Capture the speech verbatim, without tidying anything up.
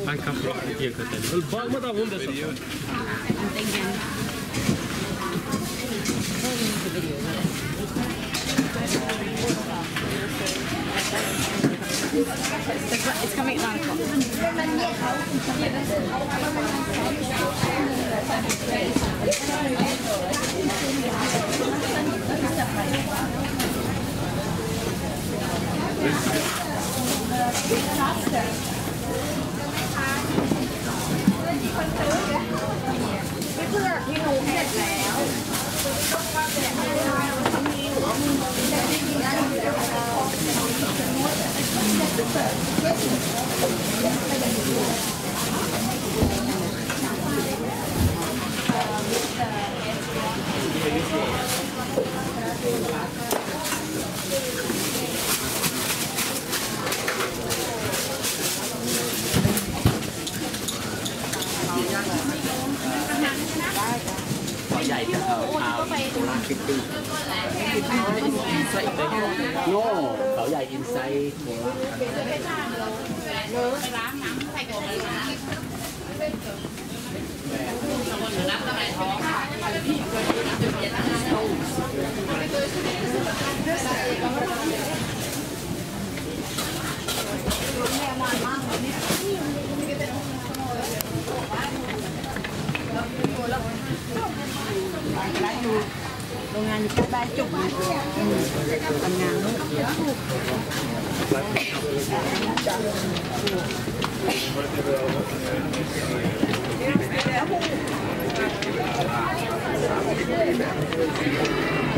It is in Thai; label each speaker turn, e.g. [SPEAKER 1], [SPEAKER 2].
[SPEAKER 1] Mijn kapper hier كتير. الباغ ما دام هون
[SPEAKER 2] It's coming at nine o'clock.
[SPEAKER 3] ใหญ่จะเขาชาวโบราณฟิตติ้งอินไซต์โน่เขาใหญ่อินไซต์โบราณไปล้างน้ำใส่กระเทียมน้ำตะไคร้ท้องพี่เคยน้ำเป็นเย็นน้ำต้มร้านอยู่โรงงานอยู่ใกล้บ้านจุกทำงานลูก